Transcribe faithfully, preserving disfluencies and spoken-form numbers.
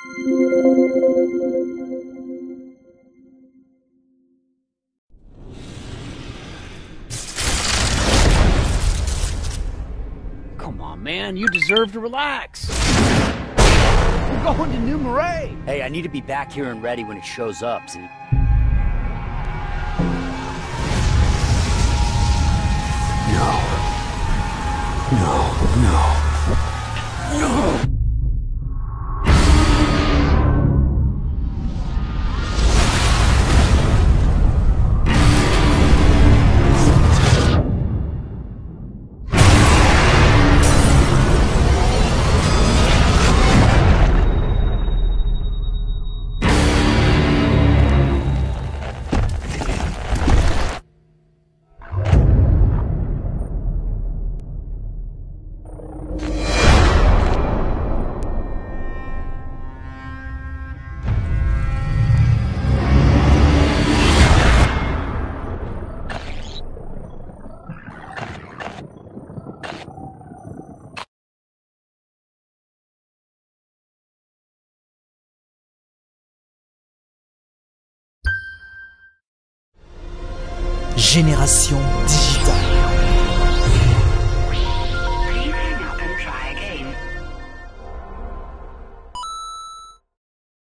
Come on, man, you deserve to relax. We're going to New Marais. Hey, I need to be back here and ready when it shows up, see? No. No, no. No! Génération digitale.